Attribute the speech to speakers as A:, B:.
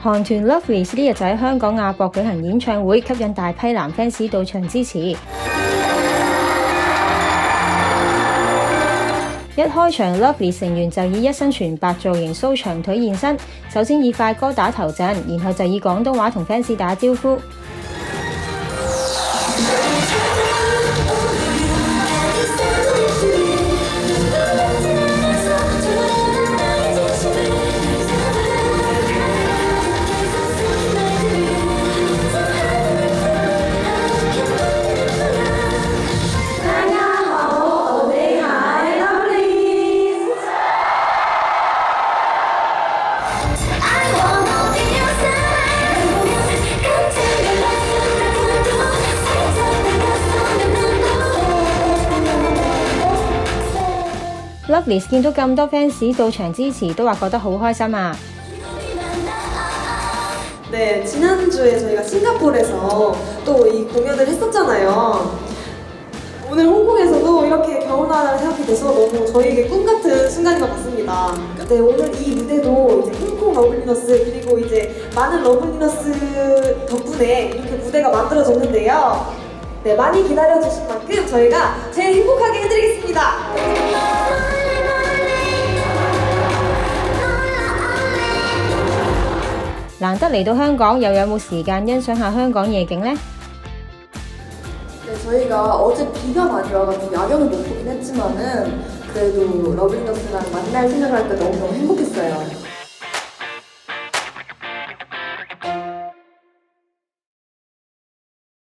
A: 韓團 Lovelyz 呢日就喺香港亞博舉行演唱會，吸引大批男 fans 到場支持。一開場 ，Lovelyz 成員就以一身全白造型 show 長腿現身，首先以快歌打頭陣，然後就以廣東話同 fans 打招呼。Lovelyz 見到咁多 fans 到場支持，都話覺得好開心啊！
B: 네, 지난주에 저희가 싱가포르에서 또 이 공연을 했었잖아요. 오늘 홍콩에서도 이렇게 겨울나라를 생각하게 돼서 너무 저희에게 꿈 같은 순간인 것 같습니다. 네, 오늘 이 무대도 이제 홍콩 러블리너스 그리고 이제 많은 러블리너스 덕분에 이렇게 무대가 만들어졌는데요. 네, 많이 기다려주신 만큼 저희가 제일 행복하게 해드리겠습니다.
A: 難得嚟到香港，又有冇時間欣賞下香港夜景呢？
B: 네, 저희가 어제 비가 많이 와가지고 야경을 못 보긴 했지만은 그래도 러블리너스랑 만날 생각할 때 너무너무 행복했어요.